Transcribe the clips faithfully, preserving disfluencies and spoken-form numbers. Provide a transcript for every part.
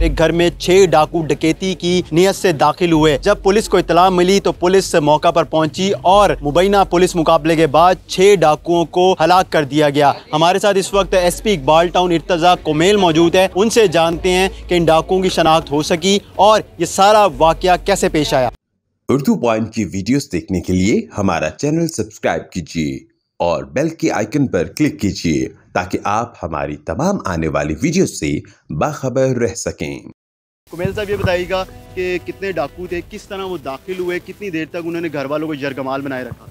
एक घर में छह डाकू डकैती की नियत से दाखिल हुए। जब पुलिस को इतला मिली तो पुलिस मौका पर पहुंची और मुबैना पुलिस मुकाबले के बाद छह डाकुओं को हलाक कर दिया गया। हमारे साथ इस वक्त एसपी इकबाल टाउन इर्तजा कुमेल मौजूद है। उनसे जानते हैं कि इन डाकुओं की शनाख्त हो सकी और ये सारा वाकया कैसे पेश आया। उर्दू पॉइंट की वीडियोस देखने के लिए हमारा चैनल सब्सक्राइब कीजिए और बेल के आइकन पर क्लिक कीजिए ताकि आप हमारी तमाम आने वाली वीडियो से बाखबर रह सकें। कुमेल साहब ये बताइएगा कि कितने डाकू थे, किस तरह वो दाखिल हुए, कितनी देर तक उन्होंने घर वालों को यरगमाल बनाए रखा?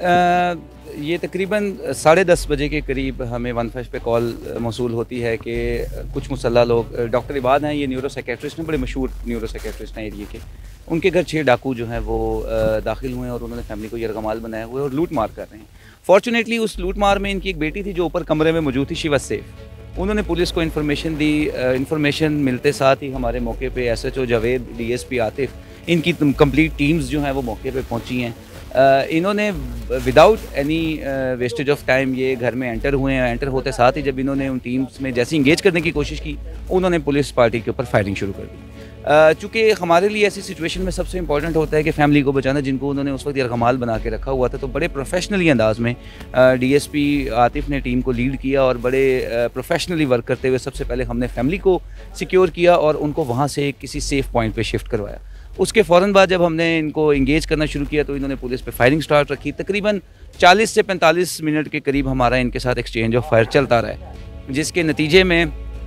आ, ये तकरीबन साढ़े दस बजे के करीब हमें वन फैश पे कॉल मौसूल होती है कि कुछ मुसल्ला लोग, डॉक्टर इबाद हैं, ये न्यूरो साइकेट्रिस्ट हैं, बड़े मशहूर न्यूरो साइकेट्रिस्ट हैं एरिया के, उनके घर छः डाकू जो हैं वो दाखिल हुए हैं और उन्होंने फैमिली को यरगमाल बनाए हुए और लूट मार कर रहे हैं। फॉर्चुनेटली उस लूट मार में इनकी एक बेटी थी जो ऊपर कमरे में मौजूद थी, शी वाज सेफ। उन्होंने पुलिस को इन्फॉर्मेशन दी। इन्फॉर्मेशन मिलते साथ ही हमारे मौके पे एसएचओ जावेद, डीएसपी आतिफ, इनकी कंप्लीट टीम्स जो हैं वो मौके पे पहुंची हैं। Uh, इन्होंने without any wastage of time ये घर में एंटर हुए हैं। एंटर होते साथ ही जब इन्होंने उन टीम्स में जैसे इंगेज करने की कोशिश की, उन्होंने पुलिस पार्टी के ऊपर फायरिंग शुरू कर दी। uh, चूँकि हमारे लिए ऐसी सिचुएशन में सबसे इंपॉर्टेंट होता है कि फैमिली को बचाना, जिनको उन्होंने उस वक्त यरगमाल बना के रखा हुआ था, तो बड़े प्रोफेशनली अंदाज में डीएसपी आतिफ ने टीम को लीड किया और बड़े प्रोफेशनली वर्क करते हुए सबसे पहले हमने फैमिली को सिक्योर किया और उनको वहाँ से किसी सेफ पॉइंट पर शिफ्ट करवाया। उसके फ़ौरन बाद जब हमने इनको इंगेज करना शुरू किया तो इन्होंने पुलिस पे फायरिंग स्टार्ट रखी। तकरीबन चालीस से पैंतालीस मिनट के करीब हमारा इनके साथ एक्सचेंज ऑफ फायर चलता रहा है, जिसके नतीजे में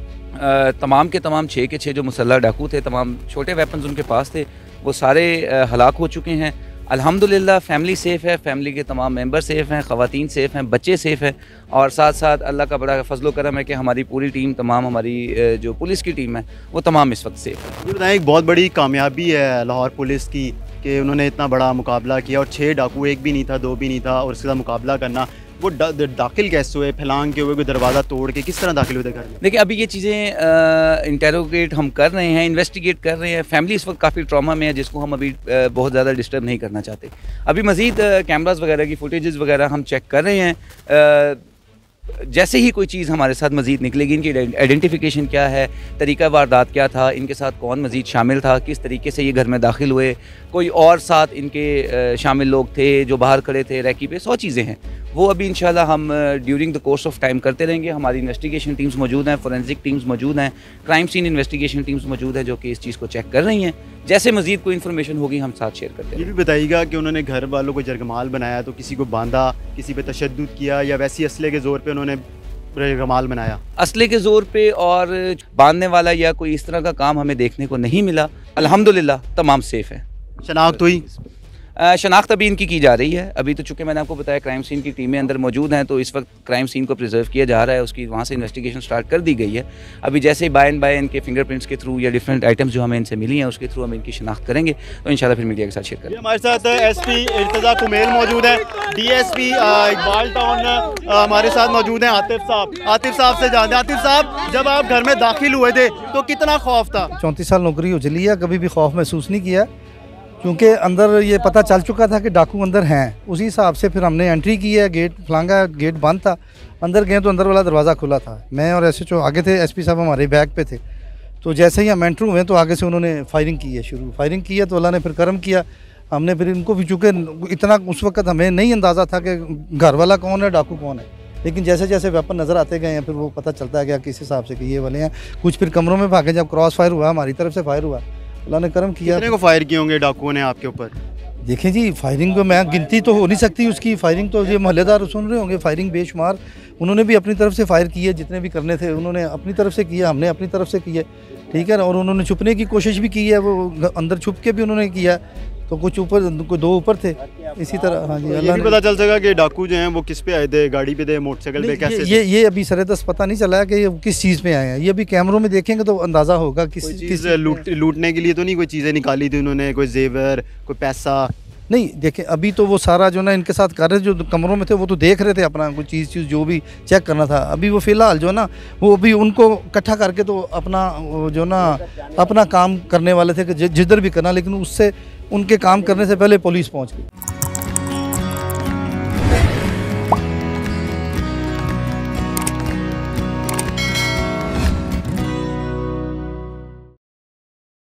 आ, तमाम के तमाम छः के छः जो मुसल्ला डाकू थे, तमाम छोटे वेपन्स उनके पास थे, वो सारे आ, हलाक हो चुके हैं। अल्हम्दुलिल्लाह फैमिली सेफ़ है, फैमिली के तमाम मेंबर सेफ़ हैं, ख़वातीन सेफ़ हैं, बच्चे सेफ़ हैं और साथ साथ अल्लाह का बड़ा फजलो करम है कि हमारी पूरी टीम, तमाम हमारी जो पुलिस की टीम है वो तमाम इस वक्त सेफ़ है। ये बताएं, एक बहुत बड़ी कामयाबी है लाहौर पुलिस की कि उन्होंने इतना बड़ा मुकाबला किया और छः डाकू, एक भी नहीं था, दो भी नहीं था, और उसके साथ मुकाबला करना। वो डा, दाखिल कैसे हुए, फैलांग के हुए, कोई दरवाज़ा तोड़ के, किस तरह दाखिल हुए थे घर में? देखिए अभी ये चीज़ें इंटेरोगेट हम कर रहे हैं, इन्वेस्टिगेट कर रहे हैं। फैमिली इस वक्त काफ़ी ट्रॉमा में है जिसको हम अभी आ, बहुत ज़्यादा डिस्टर्ब नहीं करना चाहते। अभी मज़ीद कैमरास वगैरह की फुटेजेस वगैरह हम चेक कर रहे हैं। आ, जैसे ही कोई चीज़ हमारे साथ मज़ीद निकलेगी, इनकी आइडेंटिफिकेशन क्या है, तरीका वारदात क्या था, इनके साथ कौन मज़ीद शामिल था, किस तरीके से ये घर में दाखिल हुए, कोई और साथ इनके शामिल लोग थे जो बाहर खड़े थे रैकी पे, सौ चीज़ें हैं। वो अभी इंशाल्लाह हम during the course of time करते रहेंगे। हमारी इन्वेस्टिगेशन टीम्स मौजूद हैं, फोरेंसिक टीम्स मौजूद हैं, क्राइम सीन इन्वेस्टिगेशन टीम्स मौजूद हैं जो कि इस चीज़ को चेक कर रही हैं। जैसे मज़ीद कोई इन्फॉर्मेशन होगी हम साथ शेयर करते हैं। ये भी बताइएगा कि उन्होंने घर वालों को यरगमाल बनाया तो किसी को बांधा, किसी पे तशद्दुद किया या वैसी असले के ज़ोर पे उन्होंने यरगमाल बनाया? असले के ज़ोर पे और बांधने वाला या कोई इस तरह का काम हमें देखने को नहीं मिला। अल्हम्दुलिल्लाह तमाम सेफ़ हैं। शनाख्त हुई? शनाख्त अभी इनकी की जा रही है। अभी तो चूँकि मैंने आपको बताया क्राइम सीन की टीमें अंदर मौजूद हैं, तो इस वक्त क्राइम सीन को प्रिजर्व किया जा रहा है, उसकी वहाँ से इन्वेस्टिगेशन स्टार्ट कर दी गई है। अभी जैसे ही बाय एंड बाय इनके फिंगरप्रिंट्स के थ्रू या डिफरेंट आइटम्स जो हमें इनसे मिली हैं उसके थ्रू हम इनकी शनाख्त करेंगे तो इंशाल्लाह फिर मीडिया के साथ शेयर करेंगे। हमारे साथ एसपी इर्तजा कुमेल मौजूद है, डीएसपी इकबाल टाउन हमारे साथ मौजूद हैं, आतिफ साहब। आतिफ साहब से जानते हैं, आतिफ साहब जब आप घर में दाखिल हुए थे तो कितना खौफ था? चौंतीस साल नौकरी हो चली है, कभी भी खौफ महसूस नहीं किया क्योंकि अंदर ये पता चल चुका था कि डाकू अंदर हैं। उसी हिसाब से फिर हमने एंट्री की है। गेट फलांगा, गेट बंद था, अंदर गए तो अंदर वाला दरवाज़ा खुला था। मैं और एसएचओ आगे थे, एसपी साहब हमारे बैक पे थे। तो जैसे ही हम एंटर हुए तो आगे से उन्होंने फायरिंग की है, शुरू फायरिंग की है तो अल्लाह ने फिर करम किया। हमने फिर इनको भी, चूँकि इतना उस वक्त हमें नहीं अंदाज़ा था कि घर वाला कौन है, डाकू कौन है, लेकिन जैसे जैसे वेपन नज़र आते गए हैं फिर वो पता चलता है कि किस हिसाब से कि ये वाले हैं। कुछ फिर कमरों में भागे, जब क्रॉस फायर हुआ हमारी तरफ से फायर हुआ, अल्लाह ने करम किया। कितने को फायर किए होंगे डाकुओं ने आपके ऊपर? देखें जी, फायरिंग को मैं गिनती तो हो नहीं सकती उसकी। फायरिंग तो ये मोहल्लेदार सुन रहे होंगे, फायरिंग बेशुमार उन्होंने भी अपनी तरफ से फायर की है, जितने भी करने थे उन्होंने अपनी तरफ से किया, हमने अपनी तरफ से किया, ठीक है। और उन्होंने छुपने की कोशिश भी की है, वो अंदर छुप के भी उन्होंने किया, तो कुछ ऊपर, कुछ दो ऊपर थे, इसी तरह। हाँ जी, ये भी पता चल सकेगा कि डाकू जो हैं वो किस पे आए थे, गाड़ी पे थे, मोटरसाइकिल पे, कैसे? ये ये अभी सरेदस पता नहीं चला है कि ये किस चीज़ पे आए हैं। ये अभी कैमरों में देखेंगे तो अंदाज़ा होगा किस चीज़ लूट लूटने के लिए तो नहीं कोई चीज़ें निकाली थी उन्होंने, कोई जेवर, कोई पैसा? नहीं, देखें अभी तो वो सारा जो ना इनके साथ कर रहे थे, जो कमरों में थे वो तो देख रहे थे अपना कोई चीज़ चीज़ जो भी चेक करना था। अभी वो फ़िलहाल जो ना वो अभी उनको इकट्ठा करके तो अपना जो ना अपना काम करने वाले थे कि जिधर भी करना, लेकिन उससे उनके काम करने से पहले पुलिस पहुंच गई।